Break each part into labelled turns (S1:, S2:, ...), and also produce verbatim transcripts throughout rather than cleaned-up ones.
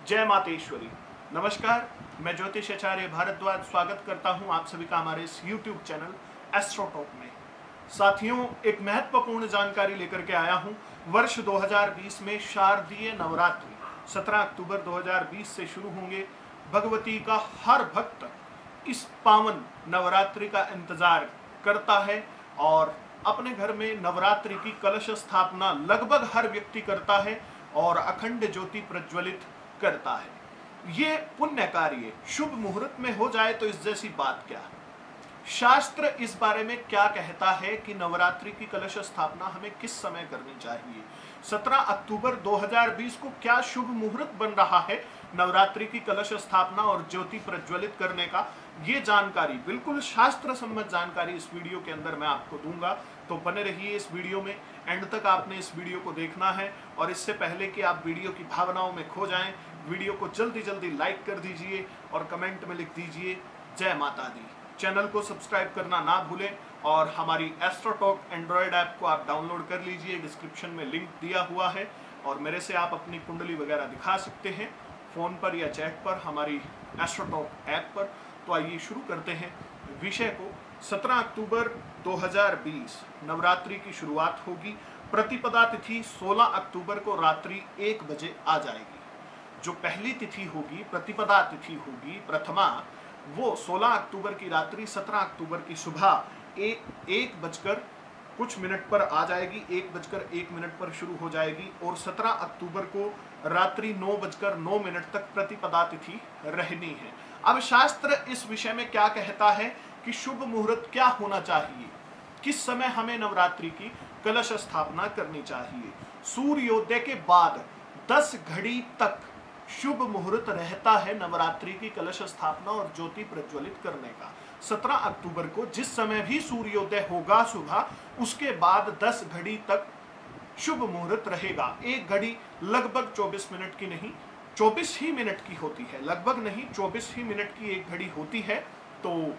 S1: जय मातेश्वरी। नमस्कार, मैं ज्योतिष आचार्य भारद्वाज स्वागत करता हूं आप सभी का हमारे इस यूट्यूब चैनल एस्ट्रो टॉक में। साथियों, एक महत्वपूर्ण जानकारी लेकर के आया हूं। वर्ष दो हज़ार बीस में शारदीय नवरात्रि सत्रह अक्टूबर दो हज़ार बीस से शुरू होंगे। भगवती का हर भक्त इस पावन नवरात्रि का इंतजार करता है और अपने घर में नवरात्रि की कलश स्थापना लगभग हर व्यक्ति करता है और अखंड ज्योति प्रज्वलित करता है। ये पुण्य कार्य शुभ मुहूर्त में हो जाए तो इस जैसी बात क्या है। शास्त्र इस बारे में क्या कहता है कि नवरात्रि की कलश स्थापना हमें किस समय करनी चाहिए। सत्रह अक्टूबर दो हज़ार बीस को क्या शुभ मुहूर्त बन रहा है नवरात्रि की कलश स्थापना और ज्योति प्रज्वलित करने का। ये जानकारी, बिल्कुल शास्त्र सम्मत जानकारी इस वीडियो के अंदर मैं आपको दूंगा, तो बने रहिए इस वीडियो में। एंड तक आपने इस वीडियो को देखना है और इससे पहले कि आप वीडियो की भावनाओं में खो जाएं, वीडियो को जल्दी जल्दी लाइक कर दीजिए और कमेंट में लिख दीजिए जय माता दी। चैनल को सब्सक्राइब करना ना भूलें और हमारी एस्ट्रो टॉक एंड्रॉयड ऐप को आप डाउनलोड कर लीजिए, डिस्क्रिप्शन में लिंक दिया हुआ है और मेरे से आप अपनी कुंडली वगैरह दिखा सकते हैं फ़ोन पर या चैट पर हमारी एस्ट्रो टॉक ऐप पर। तो आइए शुरू करते हैं विषय को। सत्रह अक्टूबर दो हज़ार बीस नवरात्रि की शुरुआत होगी। प्रतिपदा तिथि सोलह अक्टूबर को रात्रि एक बजे आ जाएगी। जो पहली तिथि होगी, प्रतिपदा तिथि होगी प्रथमा, वो सोलह अक्टूबर की रात्रि सत्रह अक्टूबर की सुबह एक एक बजकर कुछ मिनट पर आ जाएगी। एक बजकर एक मिनट पर शुरू हो जाएगी और सत्रह अक्टूबर को रात्रि नौ बजकर नौ मिनट तक प्रतिपदा तिथि रहनी है। अब शास्त्र इस विषय में क्या कहता है कि शुभ मुहूर्त क्या होना चाहिए, किस समय हमें नवरात्रि की कलश स्थापना करनी चाहिए। सूर्योदय के बाद दस घड़ी तक शुभ मुहूर्त रहता है नवरात्रि की कलश स्थापना और ज्योति प्रज्वलित करने का। सत्रह अक्टूबर को जिस समय भी सूर्योदय होगा सुबह, उसके बाद दस घड़ी तक शुभ मुहूर्त रहेगा। एक घड़ी लगभग चौबीस मिनट की नहीं, चौबीस ही मिनट की होती है, लगभग नहीं चौबीस ही मिनट की एक घड़ी होती है। तो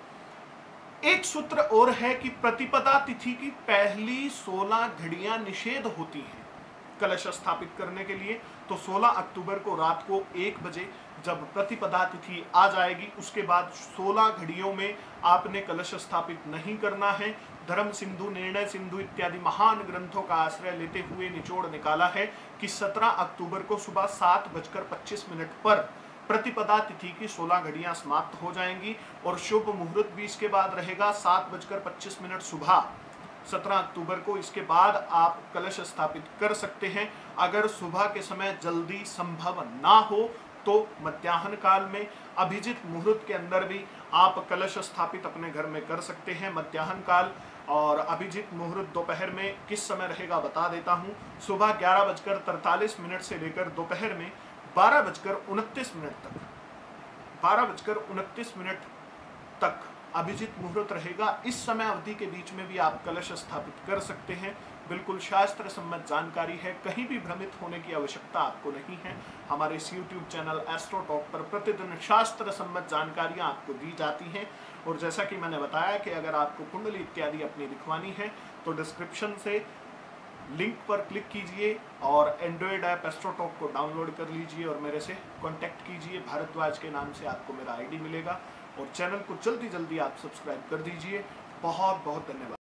S1: एक सूत्र और है कि प्रतिपदा तिथि की पहली सोलह घड़ियां निषेध होती हैं कलश स्थापित करने के लिए। तो सोलह अक्टूबर को रात को एक बजे जब प्रतिपदा तिथि आ जाएगी, उसके बाद सोलह घड़ियों में आपने कलश स्थापित नहीं करना है। धर्म सिंधु, निर्णय सिंधु इत्यादि महान ग्रंथों का आश्रय लेते हुए निचोड़ निकाला है कि सत्रह अक्टूबर को सुबह सात बजकर पच्चीस मिनट पर प्रतिपदा तिथि की सोलह घड़ियां समाप्त हो जाएंगी और शुभ मुहूर्त भी इसके बाद रहेगा सात बजकर पच्चीस मिनट सुबह सत्रह अक्टूबर को। इसके बाद आप कलश स्थापित कर सकते हैं। अगर सुबह के समय जल्दी संभव ना हो तो मध्याह्न काल में अभिजित मुहूर्त के अंदर भी आप कलश स्थापित अपने घर में कर सकते हैं। मध्याह्न काल और अभिजित मुहूर्त दोपहर में किस समय रहेगा बता देता हूं। सुबह ग्यारह बजकर तैंतालीस मिनट से लेकर दोपहर में बारह बजकर उनतीस मिनट तक बारह बजकर उनतीस मिनट तक अभिजित मुहूर्त रहेगा। इस समय अवधि के बीच में भी आप कलश स्थापित कर सकते हैं। बिल्कुल शास्त्र सम्मत जानकारी है, कहीं भी भ्रमित होने की आवश्यकता आपको नहीं है। हमारे इस यूट्यूब चैनल एस्ट्रो टॉक पर प्रतिदिन शास्त्र सम्मत जानकारियां आपको दी जाती हैं। और जैसा कि मैंने बताया कि अगर आपको कुंडली इत्यादि अपनी दिखवानी है तो डिस्क्रिप्शन से लिंक पर क्लिक कीजिए और एंड्रॉयड ऐप एस्ट्रो टॉक को डाउनलोड कर लीजिए और मेरे से कांटेक्ट कीजिए। भारद्वाज के नाम से आपको मेरा आईडी मिलेगा और चैनल को जल्दी जल्दी आप सब्सक्राइब कर दीजिए। बहुत बहुत धन्यवाद।